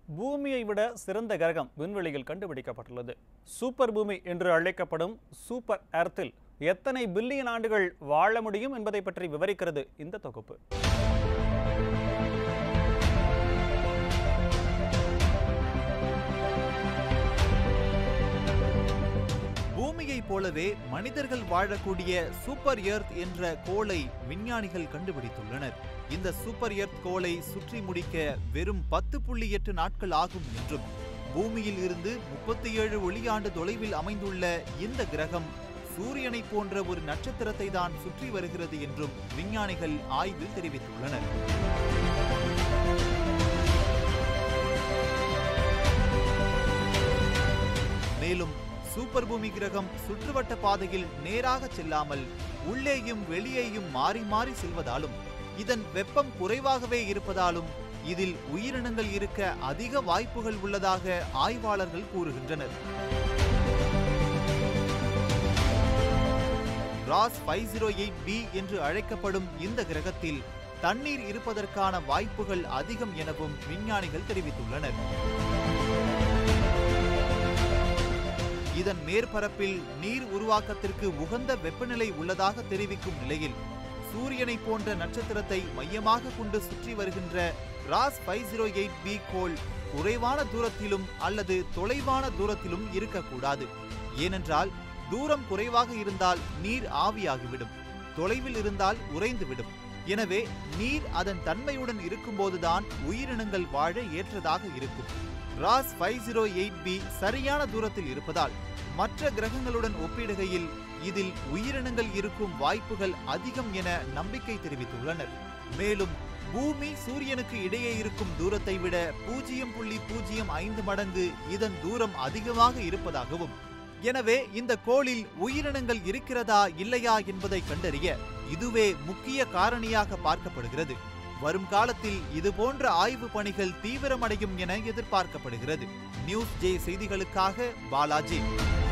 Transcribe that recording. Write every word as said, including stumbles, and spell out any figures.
பூமியை விட சிறந்த கிரகம் விண்வெளியில் கண்டுபிடிக்கப்பட்டுள்ளது. சூப்பர் பூமி என்று அழைக்கப்படும் சூப்பர் எர்த்தில் எத்தனை பில்லியன் ஆண்டுகள் வாழ முடியும் என்பதை பற்றி விவரிக்கிறது இந்த தொகுப்பு. பூமியை போலவே மனிதர்கள் வாழக்கூடிய சூப்பர் எர்த் என்ற கோளை விஞ்ஞானிகள் கண்டுபிடித்துள்ளனர். இந்த சூப்பர் எர்த் கோளை சுற்றி முடிக்க வெறும் பத்து புள்ளி எட்டு நாட்கள் ஆகும் என்றும், பூமியில் இருந்து முப்பத்தி ஏழு ஒளியாண்டு தொலைவில் அமைந்துள்ள இந்த கிரகம் சூரியனை போன்ற ஒரு நட்சத்திரத்தை தான் சுற்றி வருகிறது என்றும் விஞ்ஞானிகள் ஆய்வில் தெரிவித்துள்ளனர். மேலும் சூப்பர் பூமி கிரகம் சுற்றுவட்ட பாதையில் நேராக செல்லாமல் உள்ளேயும் வெளியேயும் மாறி மாறி செல்வதாலும், இதன் வெப்பம் குறைவாகவே இருப்பதாலும் இதில் உயிரினங்கள் இருக்க அதிக வாய்ப்புகள் உள்ளதாக ஆய்வாளர்கள் கூறுகின்றனர். ராஸ் ஐந்து பூஜ்ஜியம் எட்டு பி என்று அழைக்கப்படும் இந்த கிரகத்தில் தண்ணீர் இருப்பதற்கான வாய்ப்புகள் அதிகம் எனவும் விஞ்ஞானிகள் தெரிவித்துள்ளனர். இதன் மேற்பரப்பில் நீர் உருவாக்கத்திற்கு உகந்த வெப்பநிலை உள்ளதாக தெரிவிக்கும் நிலையில், சூரியனை போன்ற நட்சத்திரத்தை மையமாக கொண்டு சுற்றி வருகின்ற ராஸ் ஐந்து பூஜ்ஜியம் எட்டு பி கோள் குறைவான தூரத்திலும் அல்லது தொலைவான தூரத்திலும் இருக்கக்கூடாது. ஏனென்றால் தூரம் குறைவாக இருந்தால் நீர் ஆவியாகிவிடும், தொலைவில் இருந்தால் உறைந்துவிடும். எனவே நீர் அதன் தன்மையுடன் இருக்கும்போதுதான் உயிரினங்கள் வாழ ஏற்றதாக இருக்கும். ராஸ் ஐந்து பூஜ்ஜியம் எட்டு பி சரியான தூரத்தில் இருப்பதால் மற்ற கிரகங்களுடன் ஒப்பிடுகையில் இதில் உயிரினங்கள் இருக்கும் வாய்ப்புகள் அதிகம் என நம்பிக்கை தெரிவித்துள்ளனர். மேலும் பூமி சூரியனுக்கு இடையே இருக்கும் தூரத்தை விட பூஜ்ஜியம் புள்ளி பூஜ்ஜியம் ஐந்து மடங்கு இதன் தூரம் அதிகமாக இருப்பதாகவும், எனவே இந்த கோளில் உயிரினங்கள் இருக்கிறதா இல்லையா என்பதை கண்டறிய இதுவே முக்கிய காரணியாக பார்க்கப்படுகிறது. வரும் காலத்தில் இதுபோன்ற ஆய்வு பணிகள் தீவிரமடையும் என எதிர்பார்க்கப்படுகிறது. நியூஸ் ஜே செய்திகளுக்காக பாலாஜி.